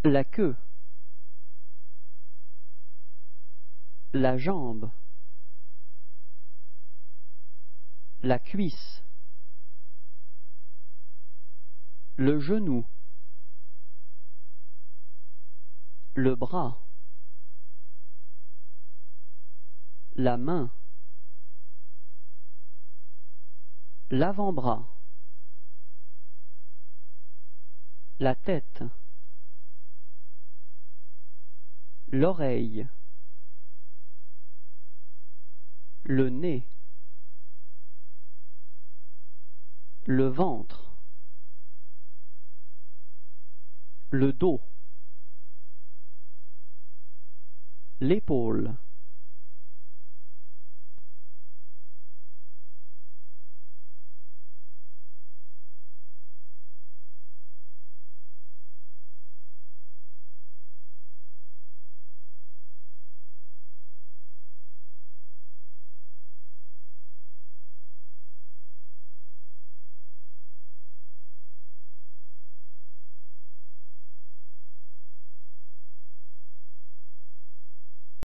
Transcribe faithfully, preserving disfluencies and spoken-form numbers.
la queue, la jambe, la cuisse, le genou, le bras, la main, l'avant-bras, la tête, l'oreille, le nez, le ventre, le dos, l'épaule,